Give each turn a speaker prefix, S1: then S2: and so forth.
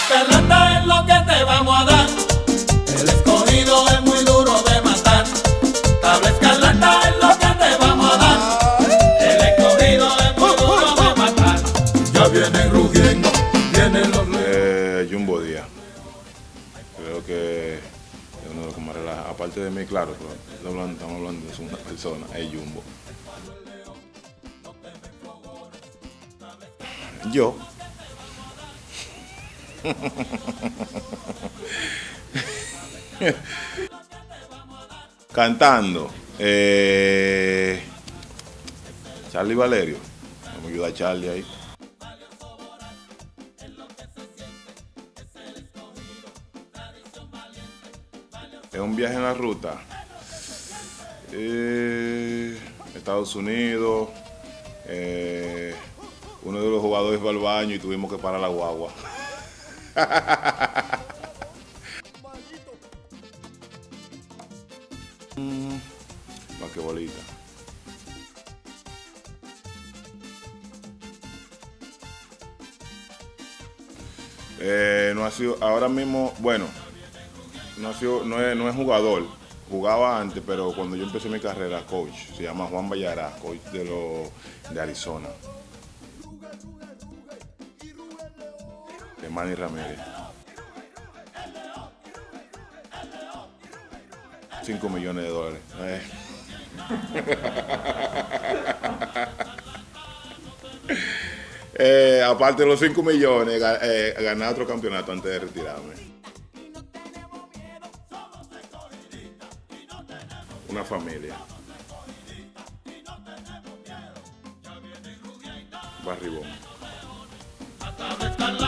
S1: Escarlata es lo que te vamos a dar. El escogido es muy duro de matar. Tabla escarlata es lo que te vamos a dar. El escogido es muy duro de matar. Ya vienen rugiendo, vienen los
S2: Jumbo Díaz. Creo que es uno de los que más relaja. Aparte de mí, claro, pero estamos hablando de una persona, es Jumbo. Yo. Cantando. Charlie Valerio. Vamos a ayudar a Charlie ahí. Es un viaje en la ruta. Estados Unidos. Uno de los jugadores va al baño y tuvimos que parar la guagua. Basquetbolista. No ha sido, ahora mismo, bueno, no es jugador. Jugaba antes, pero cuando yo empecé mi carrera, coach, se llama Juan Vallará, coach de Arizona. De Manny Ramírez. 5 millones de dólares. Aparte de los 5 millones, gané otro campeonato antes de retirarme. Una familia. Barribón.